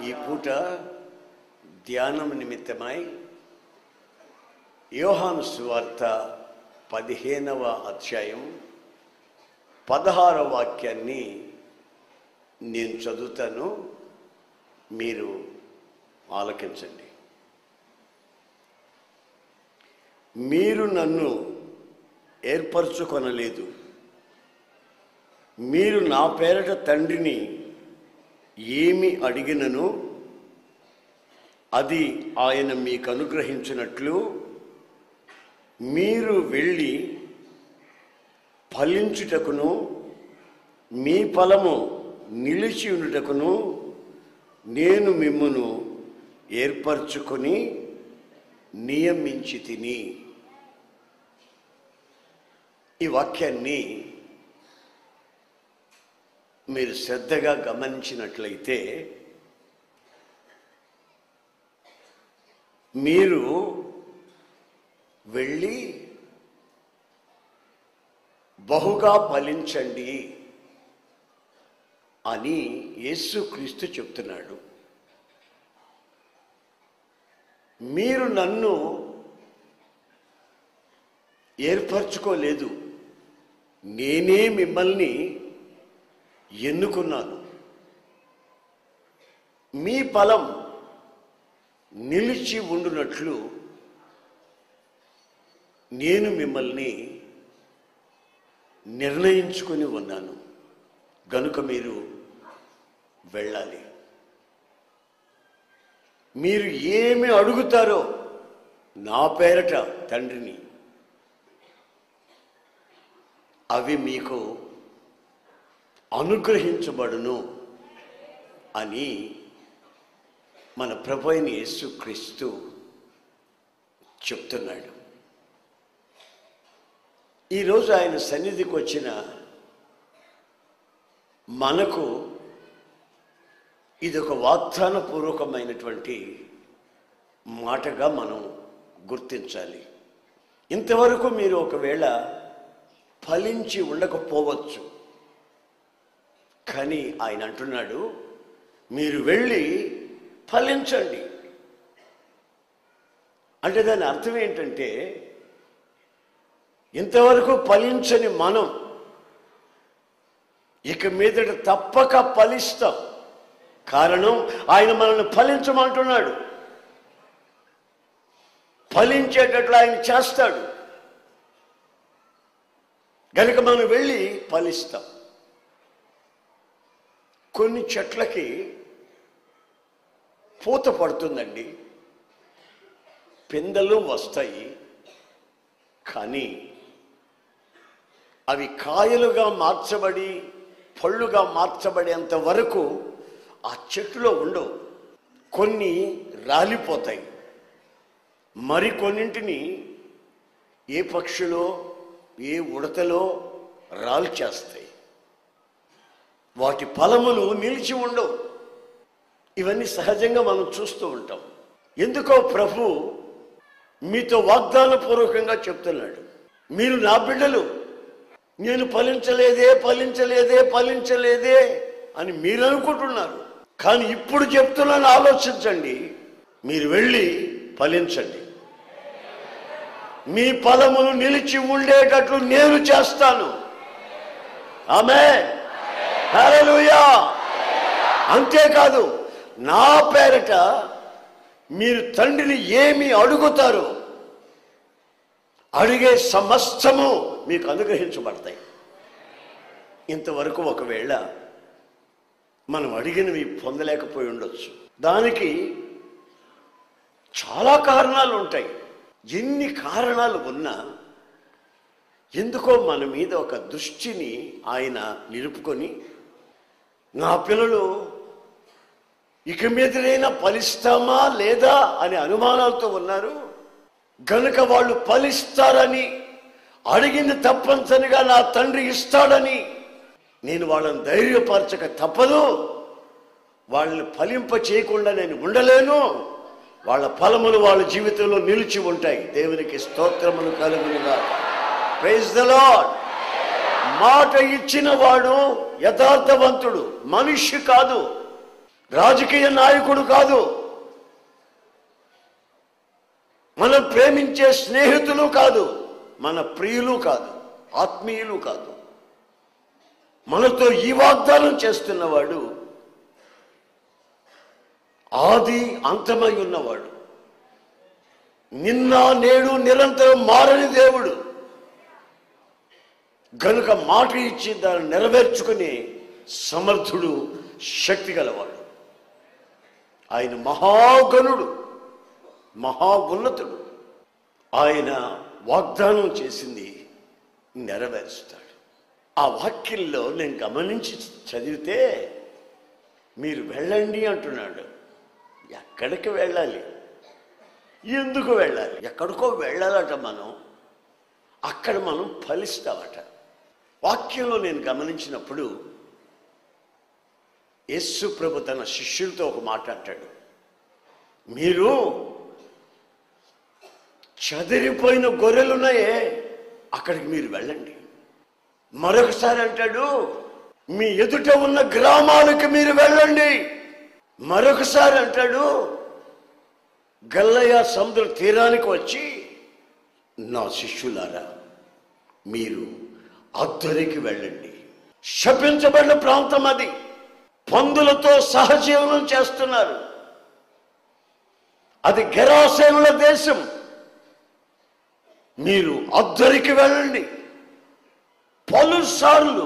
ఈ పూట ధ్యానం నిమిత్తమై యోహాను సువార్త 15వ అధ్యాయం 16వ వాక్యాన్ని నేను చదువుతాను, మీరు ఆలకించండి. మీరు నన్ను ఏర్పరచుకొనలేదు, మీరు నా పేరట తండ్రిని ఏమి అడిగినను అది ఆయన మీకు అనుగ్రహించినట్లు మీరు వెళ్ళి ఫలించుటకును మీ ఫలము నిలిచి ఉండుటకును నేను మిమ్మును ఏర్పరచుకొని నియమించి తిని. ఈ వాక్యాన్ని మీరు శ్రద్ధగా గమనించినట్లయితే మీరు వెళ్ళి బహుగా ఫలించండి అని యేసుక్రీస్తు చెప్తున్నాడు. మీరు నన్ను ఏర్పరచుకోలేదు, నేనే మిమ్మల్ని ఎన్నుకున్నాను. మీ ఫలం నిలిచి ఉండునట్లు నేను మిమ్మల్ని నిర్ణయించుకొని ఉన్నాను. గనుక మీరు వెళ్ళాలి. మీరు ఏమి అడుగుతారో నా పేరట తండ్రిని, అవి మీకు అనుగ్రహించబడును అని మన ప్రభు అయిన యేసుక్రీస్తు చెప్తున్నాడు. ఈరోజు ఆయన సన్నిధికి వచ్చిన మనకు ఇది ఒక వాగ్దానపూర్వకమైనటువంటి మాటగా మనం గుర్తించాలి. ఇంతవరకు మీరు ఒకవేళ ఫలించి ఉండకపోవచ్చు, కానీ ఆయన అంటున్నాడు మీరు వెళ్ళి ఫలించండి. అంటే దాని అర్థం ఏంటంటే, ఇంతవరకు ఫలించని మనం ఇక మీదట తప్పక ఫలిస్తాం. కారణం ఆయన మనల్ని ఫలించమంటున్నాడు, ఫలించేటట్లు ఆయన చేస్తాడు. కనుక మనం వెళ్ళి ఫలిస్తాం. కొన్ని చెట్లకి పూత పడుతుందండి, పిందెలు వస్తాయి, కానీ అవి కాయలుగా మార్చబడి పళ్ళుగా మార్చబడేంత వరకు ఆ చెట్టులో ఉండవు. కొన్ని రాలిపోతాయి, మరికొన్నింటిని ఏ పక్షులో ఏ ఉడతలో రాల్చేస్తాయి. వాటి ఫలములు నిలిచి ఉండవు. ఇవన్నీ సహజంగా మనం చూస్తూ ఉంటాం. ఎందుకో ప్రభు మీతో వాగ్దానపూర్వకంగా చెప్తున్నాడు, మీరు నా బిడ్డలు, నేను ఫలించలేదే ఫలించలేదే ఫలించలేదే అని మీరు అనుకుంటున్నారు. కానీ ఇప్పుడు చెప్తున్నాను, ఆలోచించండి. మీరు వెళ్ళి ఫలించండి, మీ ఫలమును నిలిచి ఉండేటట్లు నేను చేస్తాను. ఆమేన్, హల్లెలూయా. అంతేకాదు, నా పేరట మీరు తండ్రిని ఏమి అడుగుతారో అడిగే సమస్తము మీకు అనుగ్రహించబడతాయి. ఇంతవరకు ఒకవేళ మనం అడిగినవి పొందలేకపోయి ఉండొచ్చు. దానికి చాలా కారణాలు ఉంటాయి. ఎన్ని కారణాలు ఉన్నా ఎందుకో మన మీద ఒక దృష్టిని ఆయన నిలుపుకొని, నా పిల్లలు ఇక మీదనైనా ఫలిస్తామా లేదా అనే అనుమానాలతో ఉన్నారు, గనుక వాళ్ళు ఫలిస్తారని, అడిగింది తప్పనిసరిగా నా తండ్రి ఇస్తాడని నేను వాళ్ళని ధైర్యపరచక తప్పదు. వాళ్ళని ఫలింప చేయకుండా నేను ఉండలేను. వాళ్ళ ఫలములు వాళ్ళ జీవితంలో నిలిచి ఉంటాయి. దేవునికి స్తోత్రములు కలుగునుగా. Praise the Lord. మాట ఇచ్చిన వాడు యథార్థవంతుడు, మనిషి కాదు. రాజకీయ నాయకుడు కాదు, మనం ప్రేమించే స్నేహితులు కాదు, మన ప్రియులు కాదు, ఆత్మీయులు కాదు. మనతో ఈ వాగ్దానం చేస్తున్నవాడు ఆది అంతమై ఉన్నవాడు, నిన్న నేడు నిరంతరం మారని దేవుడు గనుక మాట ఇచ్చి దాన్ని నెరవేర్చుకునే సమర్థుడు, శక్తి గలవాడు. ఆయన మహాగణుడు, మహా ఉన్నతుడు. ఆయన వాగ్దానం చేసింది నెరవేరుస్తాడు. ఆ వాక్యంలో నేను గమనించి చదివితే మీరు వెళ్ళండి అంటున్నాడు. ఎక్కడికి వెళ్ళాలి? ఎందుకు వెళ్ళాలి? ఎక్కడికో వెళ్ళాలట. మనం అక్కడ మనం ఫలిస్తామట. వాక్యంలో నేను గమనించినప్పుడు యేసు ప్రభు తన శిష్యులతో ఒక మాట అంటాడు, మీరు చెదిరిపోయిన గొర్రెలున్నాయే అక్కడికి మీరు వెళ్ళండి. మరొకసారి అంటాడు, మీ ఎదుట ఉన్న గ్రామాలకు మీరు వెళ్ళండి. మరొకసారి అంటాడు, గల్లయ సముద్ర తీరానికి వచ్చి నా శిష్యులారా మీరు అద్దరికి వెళ్ళండి. శపించబడిన ప్రాంతం అది, పందులతో సహజీవనం చేస్తున్నారు. అది గెరాసేనుల దేశం. మీరు అద్దరికి వెళ్ళండి. పలుసార్లు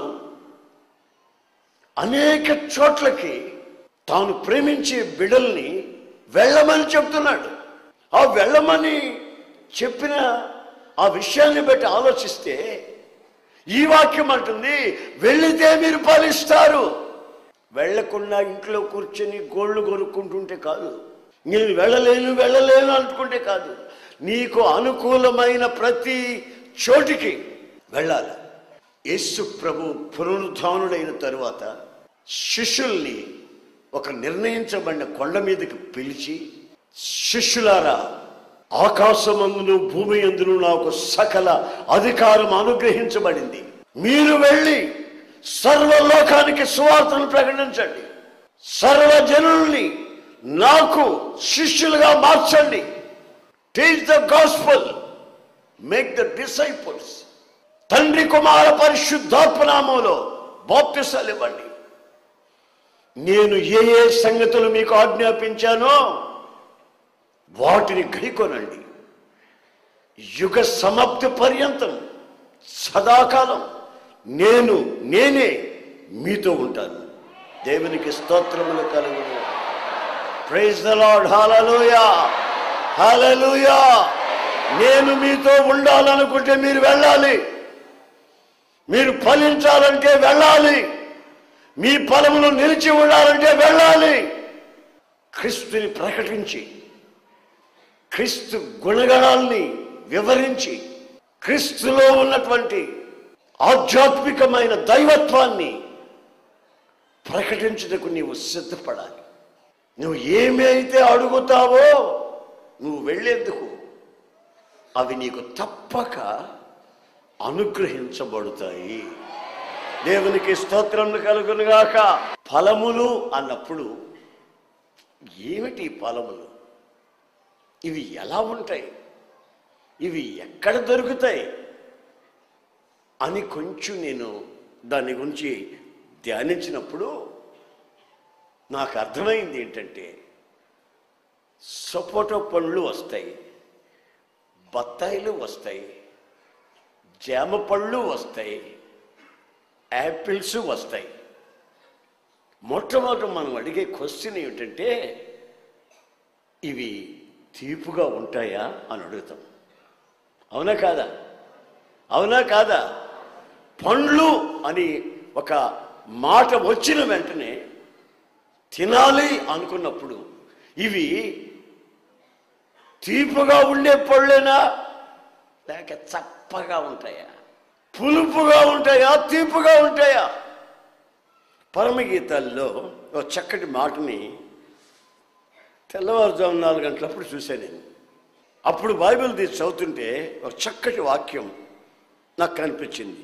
అనేక చోట్లకి తాను ప్రేమించే బిడ్డల్ని వెళ్ళమని చెప్తున్నాడు. ఆ వెళ్ళమని చెప్పిన ఆ విషయాన్ని బట్టి ఆలోచిస్తే ఈ వాక్యం అంటుంది, వెళ్ళితే మీరు ఫలిస్తారు. వెళ్లకుండా ఇంట్లో కూర్చొని గోళ్ళు కొనుక్కుంటుంటే కాదు, నేను వెళ్ళలేను అనుకుంటే కాదు. నీకు అనుకూలమైన ప్రతి చోటికి వెళ్ళాలి. యేసు ప్రభు పునరుద్ధానుడైన తరువాత శిష్యుల్ని ఒక నిర్ణయించబడిన కొండ మీదకి పిలిచి, శిష్యులారా, ఆకాశమందును భూమి యందును నాకు సకల అధికారం అనుగ్రహించబడింది. మీరు వెళ్ళి సర్వలోకానికి సువార్తను ప్రకటించండి. సర్వజనుల్ని నాకు శిష్యులుగా మార్చండి. Teach the gospel, make the disciples. తండ్రి కుమార పరిశుద్ధాత్మ నామములో బాప్తిసాలు ఇవ్వండి. నేను ఏ ఏ సంగతులు మీకు ఆజ్ఞాపించానో వాటిని గైకొనండి. యుగ సమాప్తి పర్యంతం సదాకాలం నేనే మీతో ఉంటాను. దేవునికి స్తోత్రములు కలుగును. Praise the Lord. హల్లెలూయా, హల్లెలూయా. నేను మీతో ఉండాలనుకుంటే మీరు వెళ్ళాలి. మీరు ఫలించాలంటే వెళ్ళాలి. మీ ఫలములు నిలిచి ఉండాలంటే వెళ్ళాలి. క్రీస్తుని ప్రకటించి, క్రీస్తు గుణగణాల్ని వివరించి, క్రీస్తులో ఉన్నటువంటి ఆధ్యాత్మికమైన దైవత్వాన్ని ప్రకటించుటకు నీవు సిద్ధపడాలి. నువ్వు ఏమి అయితే అడుగుతావో నువ్వు వెళ్ళేందుకు అవి నీకు తప్పక అనుగ్రహించబడతాయి. దేవునికి స్తోత్రములు కలుగునుగాక. ఫలములు అన్నప్పుడు ఏమిటి ఫలములు? ఇవి ఎలా ఉంటాయి? ఇవి ఎక్కడ దొరుకుతాయి అని కొంచెం నేను దాని గురించి ధ్యానించినప్పుడు నాకు అర్థమైంది ఏంటంటే, సపోటా పండ్లు వస్తాయి, బత్తాయిలు వస్తాయి, జామ పళ్ళు వస్తాయి, యాపిల్స్ వస్తాయి. మొట్టమొదటి మనం అడిగే క్వశ్చన్ ఏమిటంటే, ఇవి తీపుగా ఉంటాయా అని అడుగుతాం. అవునా కాదా? అవునా కాదా? పండ్లు అని ఒక మాట వచ్చిన వెంటనే తినాలి అనుకున్నప్పుడు ఇవి తీపుగా ఉండే పళ్ళేనా, లేక చప్పగా ఉంటాయా, పులుపుగా ఉంటాయా, తీపుగా ఉంటాయా? పరమగీతాల్లో ఒక చక్కటి మాటని తెల్లవారుజాము 4 గంటలప్పుడు చూశాను నేను. అప్పుడు బైబిల్ తీసి చదువుతుంటే ఒక చక్కటి వాక్యం నాకు కనిపించింది.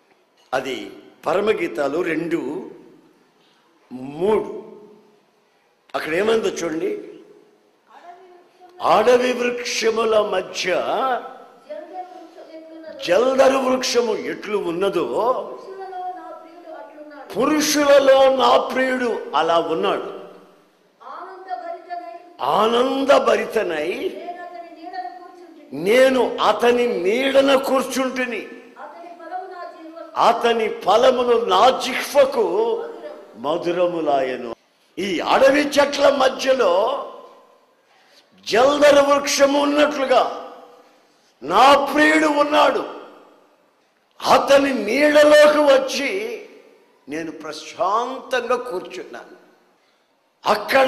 అది పరమగీతాలు 2:3. అక్కడ ఏమైందో చూడండి, అడవి వృక్షముల మధ్య జల్దరు వృక్షము ఎట్లు ఉన్నదో పురుషులలో నా ప్రియుడు అలా ఉన్నాడు. ఆనందభరితనై నేను అతని నీడన కూర్చుంటుని, అతని ఫలమును నా జిహ్వకు మధురములాయను. ఈ అడవి చెట్ల మధ్యలో జల్దర వృక్షము ఉన్నట్లుగా నా ప్రియుడు ఉన్నాడు. అతని నీడలోకి వచ్చి నేను ప్రశాంతంగా కూర్చున్నాను. అక్కడ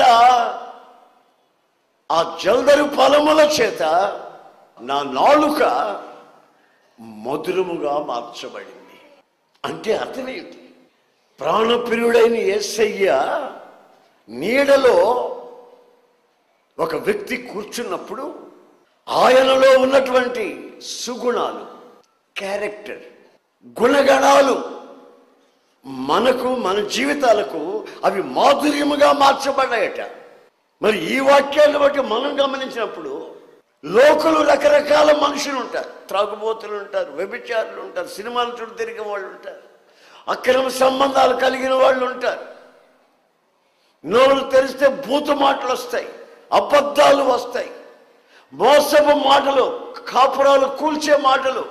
ఆ జల్దరు ఫలముల చేత నా నాలుక మధురముగా మార్చబడింది. అంటే అర్థమేంటి? ప్రాణప్రియుడైన యేసయ్య నీడలో ఒక వ్యక్తి కూర్చున్నప్పుడు ఆయనలో ఉన్నటువంటి సుగుణాలు, క్యారెక్టర్, గుణగణాలు మనకు, మన జీవితాలకు అవి మాధుర్యముగా మార్చబడ్డాయట. మరి ఈ వాక్యాన్ని బట్టి మనం గమనించినప్పుడు లోకలు రకరకాల మనుషులు ఉంటారు. త్రాగుబోతులు ఉంటారు, వ్యభిచారులు ఉంటారు, సినిమాల చుట్టూ తిరిగే వాళ్ళు ఉంటారు, అక్రమ సంబంధాలు కలిగిన వాళ్ళు ఉంటారు. నోరు తెరిస్తే బూతు మాటలు వస్తాయి, అబద్ధాలు వస్తాయి, మోసపు మాటలు, కాపురాలు కూల్చే మాటలు,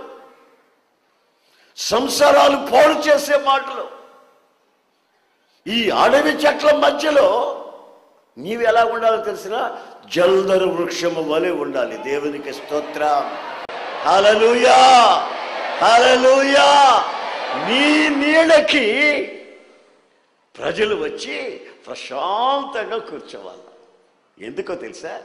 సంసారాలు పాడు చేసే మాటలు. ఈ అడవి చెట్ల మధ్యలో నీవు ఎలా ఉండాలో తెలిసిన జల్దరు వృక్షము వలె ఉండాలి. దేవునికి స్తోత్రం, హల్లెలూయా, హల్లెలూయా. నీ నీడకి ప్రజలు వచ్చి ప్రశాంతంగా కూర్చోవాలి. ఎందుకో తెలుసా?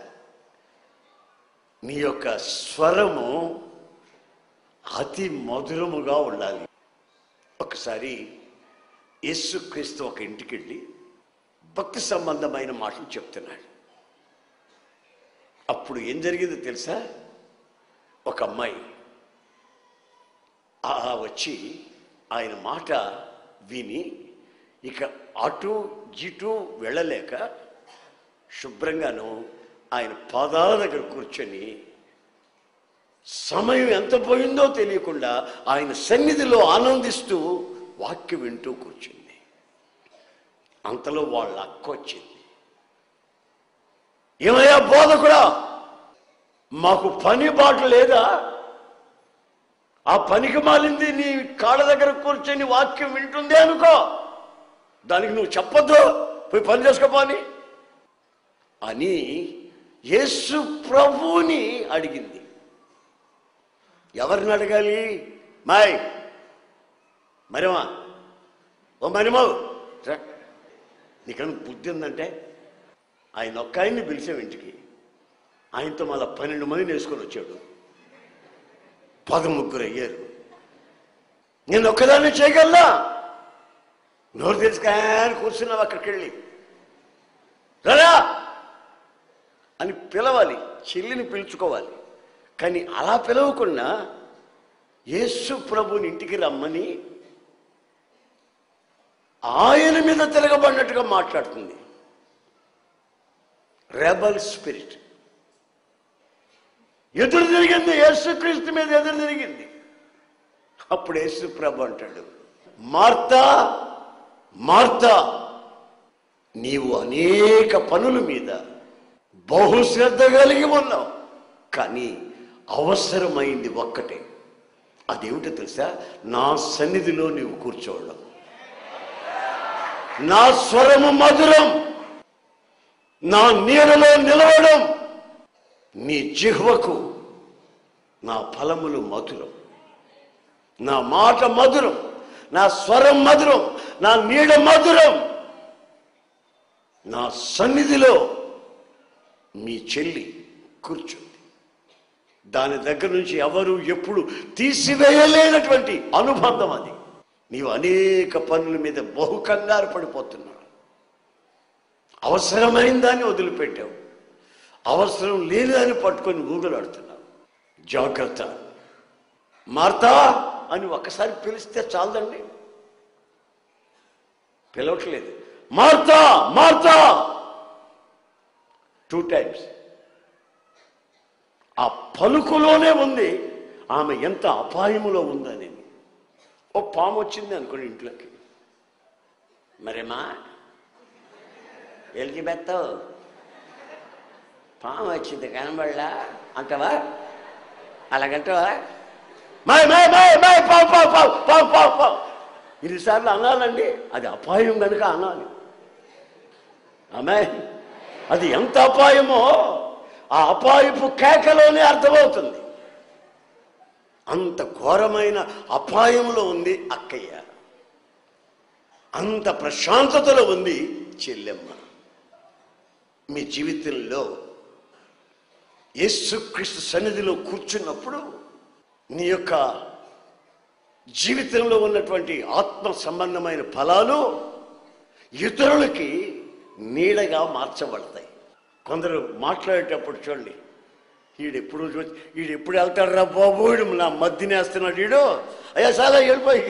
నీ యొక్క స్వరము అతి మధురముగా ఉండాలి. ఒకసారి యేసుక్రీస్తు ఒక ఇంటికి వెళ్ళి భక్తి సంబంధమైన మాటలు చెప్తున్నాడు. అప్పుడు ఏం జరిగిందో తెలుసా? ఒక అమ్మాయి వచ్చి ఆయన మాట విని ఇక అటు ఇటు వెళ్ళలేక శుభ్రంగాను ఆయన పాదాల దగ్గర కూర్చొని సమయం ఎంత పోయిందో తెలియకుండా ఆయన సన్నిధిలో ఆనందిస్తూ వాక్యం వింటూ కూర్చుంది. అంతలో వాళ్ళ అక్క వచ్చింది. ఏమయ్యా బోధకుడా, మాకు పని బాట లేదా? ఆ పనికి మాలింది నీ కాళ్ళ దగ్గర కూర్చొని వాక్యం వింటుంది అనుకో, దానికి నువ్వు చెప్పొద్దు, పోయి పని చేసుకోపోని అని యేసు ప్రభువుని అడిగింది. ఎవరిని అడగాలి? మాయ్ మరిమా, ఓ మరిమావు, నీకన్నా బుద్ధి ఉందంటే ఆయన ఒక్క ఆయన్ని పిలిచాం ఇంటికి. ఆయనతో మళ్ళీ 12 మందిని వేసుకొని వచ్చాడు. 13 అయ్యారు. నేను ఒక్కదాన్ని చేయగలనా? నోరు తెలుసుకాయని కూర్చున్నావు. అక్కడికి వెళ్ళి రారా అని పిలవాలి, చెల్లిని పిలుచుకోవాలి. కానీ అలా పిలవకుండా యేసు ప్రభుని ఇంటికి రమ్మని ఆయన మీద తిరగబడినట్టుగా మాట్లాడుతుంది. రెబల్ స్పిరిట్ ఎదురు తిరిగింది, యేసుక్రీస్తు మీద ఎదురు తిరిగింది. అప్పుడు యేసు ప్రభు అంటాడు, మార్తా మార్తా, నీవు అనేక పనుల మీద బహుశ్రద్ధ కలిగి ఉన్నావు, కానీ అవసరమైంది ఒక్కటే. అదేమిటో తెలుసా? నా సన్నిధిలో నీవు కూర్చోవడం, నా స్వరము మధురం, నా నీడలో నిలవడం, నీ జిహ్వకు నా ఫలములు మధురం, నా మాట మధురం, నా స్వరం మధురం, నా నీడ మధురం. నా సన్నిధిలో మీ చెల్లి కూర్చుంది. దాని దగ్గర నుంచి ఎవరు ఎప్పుడు తీసివేయలేనటువంటి అనుబంధం అది. నీవు అనేక పనుల మీద బహు కంగారు పడిపోతున్నావు. అవసరమైన దాన్ని వదిలిపెట్టావు, అవసరం లేని దాన్ని పట్టుకొని ఊగలాడుతున్నావు. జాగ్రత్త. మార్తా అని ఒక్కసారి పిలిస్తే చాలదండి. పిలవట్లేదు. Martha Martha, 2 times. ఆ పలుకులోనే ఉంది ఆమె ఎంత అపాయములో ఉందని. ఓ పాము వచ్చింది అనుకోండి ఇంట్లోకి, మరేమా ఎలిజబెత్ పాము వచ్చింది కనబడలా అంటవా? అలాగంటవా? మై మై మై మై పావు పావు పావు పావు పావు పావు ఇన్నిసార్లు అనాలండి. అది అపాయం కనుక అనాలి. ఆమె అది ఎంత అపాయమో ఆ అపాయపు కేకలోనే అర్థమవుతుంది. అంత ఘోరమైన అపాయంలో ఉంది అక్కయ్య, అంత ప్రశాంతతలో ఉంది చెల్లెమ్మ. మీ జీవితంలో యేసుక్రీస్తు సన్నిధిలో కూర్చున్నప్పుడు నీ యొక్క జీవితంలో ఉన్నటువంటి ఆత్మ సంబంధమైన ఫలాలు ఇతరులకి నీడగా మార్చబడతాయి. కొందరు మాట్లాడేటప్పుడు చూడండి, వీడు ఎప్పుడు వెళ్తాడు రా బాబు, వీడు నా మధ్యనేస్తున్నాడు, వీడు అయ్యా చాలా వెళ్ళిపోయి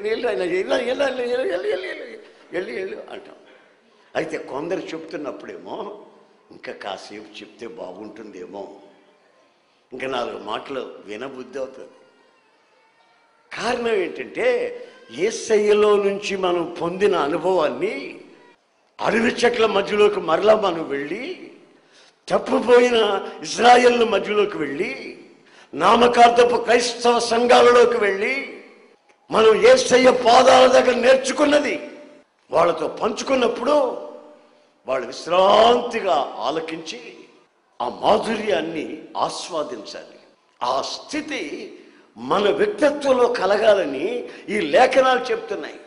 వెళ్ళు అంటాం. అయితే కొందరు చెప్తున్నప్పుడేమో ఇంకా కాసేపు చెప్తే బాగుంటుందేమో, ఇంకా 4 మాటలు వినబుద్ధి అవుతుంది. కారణం ఏంటంటే యేసయ్యలో నుంచి మనం పొందిన అనుభవాన్ని అడవి చెట్ల మధ్యలోకి మరలా మనం వెళ్ళి, తప్పిపోయిన ఇజ్రాయేల్ మధ్యలోకి వెళ్ళి, నామకార్థపు క్రైస్తవ సంఘాలలోకి వెళ్ళి మనం యేసయ్య పాదాల దగ్గర నేర్చుకున్నది వాళ్ళతో పంచుకున్నప్పుడు వాళ్ళు విశ్రాంతిగా ఆలకించి ఆ మాధుర్యాన్ని ఆస్వాదించాలి. ఆ స్థితి మన వ్యక్తిత్వంలో కలగాలని ఈ లేఖనాలు చెప్తున్నాయి.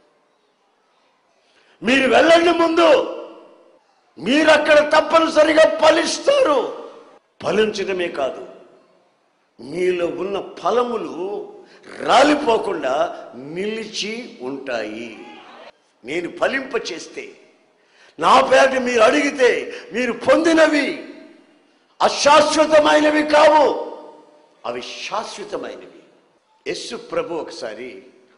మీరు వెళ్ళండి, ముందు మీరు అక్కడ తప్పనిసరిగా ఫలిస్తారు. ఫలించడమే కాదు, మీలో ఉన్న ఫలములు రాలిపోకుండా నిలిచి ఉంటాయి. నేను ఫలింప చేస్తే, నా పేట మీరు అడిగితే మీరు పొందినవి అశాశ్వతమైనవి కావు, అవి శాశ్వతమైనవి. యేసు ప్రభు ఒకసారి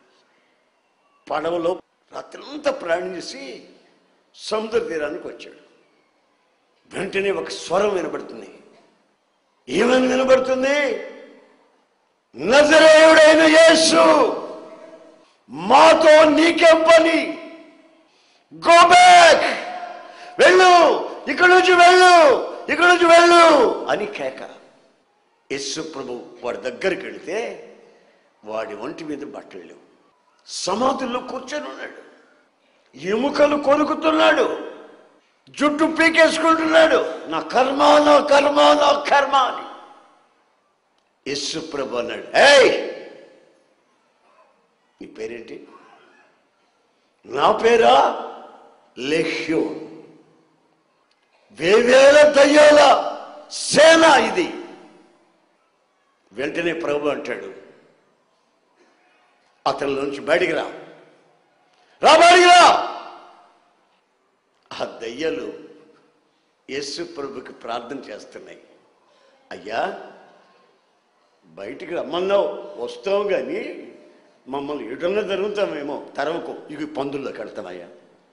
పడవలో రాత్రంతా ప్రయాణం చేసి సముద్ర తీరానికి వచ్చాడు. వెంటనే ఒక స్వరం వినబడుతుంది. ఏమని వినబడుతుంది? నజరేయుడైన యేసు, మాతో నీకేం పని? గో బ్యాక్, వెళ్ళు, ఇక్కడి నుంచి వెళ్ళు, ఇక్కడి నుంచి వెళ్ళు అని కేక. యేసు ప్రభు వాడి దగ్గరికి వెళితే వాడి ఒంటి మీద బట్టలు లేవు, సమాధుల్లో కూర్చొని ఉన్నాడు, ఎముకలు కొరుకుతున్నాడు, జుట్టు పీకేసుకుంటున్నాడు. నా కర్మ, నా కర్మ, నా కర్మ అని. యేసు ప్రభు అన్నాడు, ఏయ్ నీ పేరేంటి? నా పేరా లెహ్యోన్. వేవేల దయ్యాల సేన ఇది. వెంటనే ప్రభు అంటాడు, అతని నుంచి బయటికి రా, బయటికి రా. ఆ దయ్యాలు యేసు ప్రభుకి ప్రార్థన చేస్తున్నాయి. అయ్యా బయటికి రమ్మన్నావు, వస్తావు, కానీ మమ్మల్ని ఎటన్నా జరుగుతామేమో, తరవకు, ఇవి పందుల్లో కడతామయ్యా.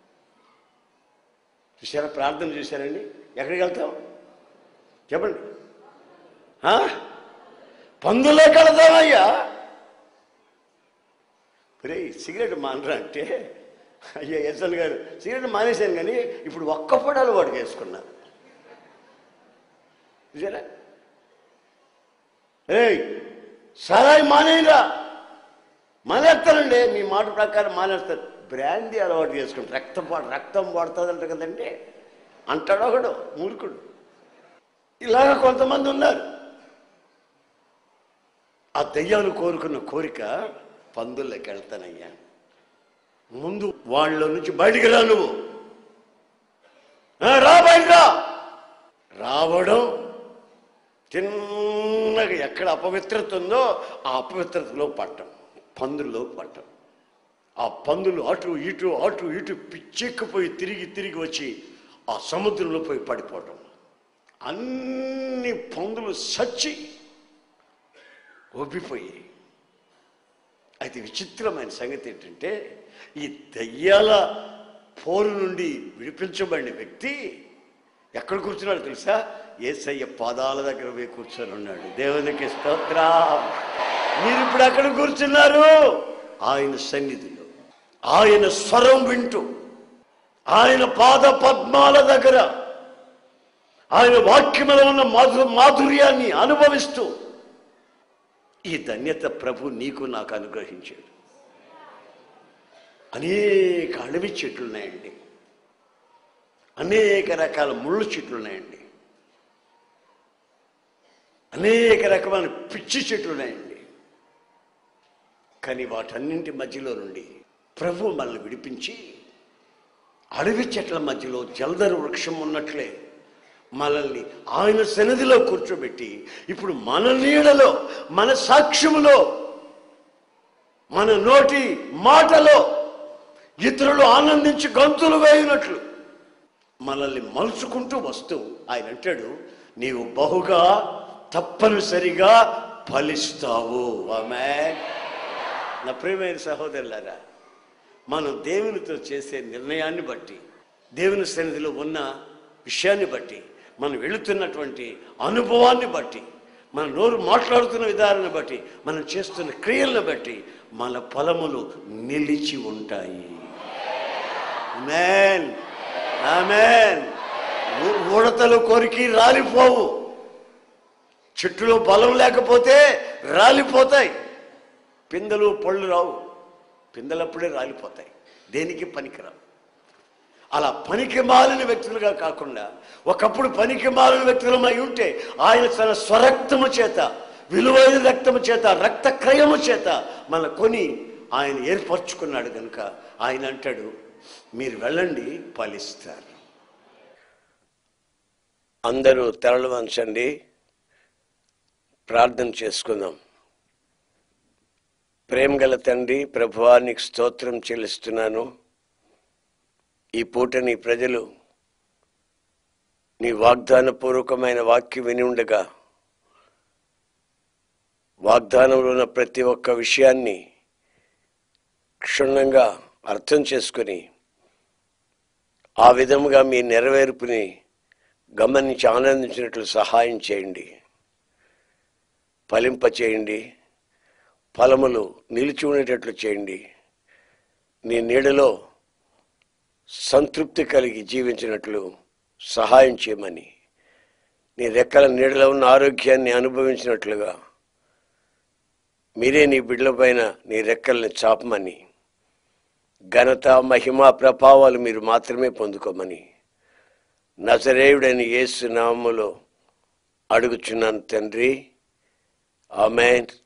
చూసారా, ప్రార్థన చూశారండి? ఎక్కడికి వెళ్తాం చెప్పండి? పందుల్లో కడతామయ్యా. రే సిగరెట్ మానరా అంటే, అయ్యా ఎస్ఎల్ గారు సిగరెట్ మానేశాను కానీ ఇప్పుడు ఒక్క పొడాలు వాడికి వేసుకున్నారు. చూసారా? ఏయ్ సరాయి మానేరా, మానేస్తానండి, మీ మాట ప్రకారం మానేస్తారు. బ్రాందీ అలవాటు చేసుకుంటారు, రక్తం పడుతుందంట కదండి అంటాడు ఒకడు మూర్ఖుడు. ఇలాగ కొంతమంది ఉన్నారు. ఆ దయ్యాలు కోరుకున్న కోరిక, పందుల్లోకి వెళ్తానయ్యా, ముందు వాళ్ళ నుంచి బయటికి రా, నువ్వు రా, బయట రావడం చిన్నగా ఎక్కడ అపవిత్రత ఉందో ఆ అపవిత్రతలో పట్టం, పందుల్లో పట్టం. ఆ పందులు అటు ఇటు పిచ్చెక్కిపోయి తిరిగి వచ్చి ఆ సముద్రంలో పోయి పడిపోవటం. అన్ని పందులు సచ్చి ఒబ్బిపోయి. అయితే విచిత్రమైన సంగతి ఏంటంటే, ఈ దయ్యాల పోరు నుండి విడిపించబడిన వ్యక్తి ఎక్కడ కూర్చున్నాడు తెలుసా? యేసయ్య పాదాల దగ్గర పోయి కూర్చొని ఉన్నాడు. దేవునికి స్తోత్రం. మీరు ఇప్పుడు ఎక్కడ కూర్చున్నారు? ఆయన సన్నిధిలో, ఆయన స్వరం వింటూ, ఆయన పాద పద్మాల దగ్గర, ఆయన వాక్యములో ఉన్న మాధుర్యాన్ని అనుభవిస్తూ. ఈ ధన్యత ప్రభు నీకు నాకు అనుగ్రహించాడు. అనేక అడవి చెట్లు ఉన్నాయండి, అనేక రకాల ముళ్ళు చెట్లు ఉన్నాయండి, అనేక రకమైన పిచ్చి చెట్లు ఉన్నాయండి. కానీ వాటన్నింటి మధ్యలో నుండి ప్రభు మనల్ని విడిపించి అడవి చెట్ల మధ్యలో జలధర వృక్షం ఉన్నట్లే మనల్ని ఆయన సన్నిధిలో కూర్చోబెట్టి ఇప్పుడు మన నీడలో, మన సాక్ష్యములో, మన నోటి మాటలో ఇతరులు ఆనందించి గంతులు వేయినట్లు మనల్ని మలుచుకుంటూ వస్తూ ఆయన అంటాడు, నీవు బహుగా తప్పనిసరిగా ఫలిస్తావు. ఆమేన్. నా ప్రియమైన సహోదరులారా, మనం దేవునితో చేసే నిర్ణయాన్ని బట్టి, దేవుని సన్నిధిలో ఉన్న విషయాన్ని బట్టి, మనం వెళుతున్నటువంటి అనుభవాన్ని బట్టి, మన నోరు మాట్లాడుతున్న విధానాన్ని బట్టి, మనం చేస్తున్న క్రియలను బట్టి మన ఫలములు నిలిచి ఉంటాయి. ఆమేన్, ఆమేన్. ఉడతలు కొరికి రాలిపోవు. చెట్టులో బలం లేకపోతే రాలిపోతాయి. పిందెలు పళ్ళు రావు, పిందెలప్పుడే రాలిపోతాయి, దేనికి పనికిరావు. అలా పనికి మాలిన వ్యక్తులుగా కాకుండా ఒకప్పుడు పనికి మాలిన వ్యక్తులమై ఉంటే ఆయన తన స్వరక్తము చేత, విలువైన రక్తము చేత, రక్త క్రయము చేత మన కొని ఆయన ఏర్పరచుకున్నాడు కనుక ఆయన అంటాడు, మీరు వెళ్ళండి, ఫలిస్తారు. అందరూ తలలు వంచండి, ప్రార్థన చేసుకుందాం. ప్రేమగల తండ్రి, ప్రభువా నీకు స్తోత్రం చెల్లిస్తున్నాను. ఈ పూట నీ ప్రజలు నీ వాగ్దానపూర్వకమైన వాక్యం విని ఉండగా, వాగ్దానంలో ఉన్న ప్రతి ఒక్క విషయాన్ని క్షుణ్ణంగా అర్థం చేసుకుని ఆ విధముగా మీ నెరవేర్పుని గమనించి ఆనందించినట్లు సహాయం చేయండి, ఫలింపచేయండి, ఫలములు నిలిచి ఉండేటట్లు చేయండి. నీ నీడలో సంతృప్తి కలిగి జీవించినట్లు సహాయం చేయమని, నీ రెక్కల నీడలో ఉన్న ఆరోగ్యాన్ని అనుభవించినట్లుగా మీరే నీ బిడ్డల పైన నీ రెక్కల్ని చాపమని, ఘనత మహిమా ప్రభావాలు మీరు మాత్రమే పొందుకోమని నజరేయుడైన యేసు నామములో అడుగుచున్నాను తండ్రి. ఆమేన్.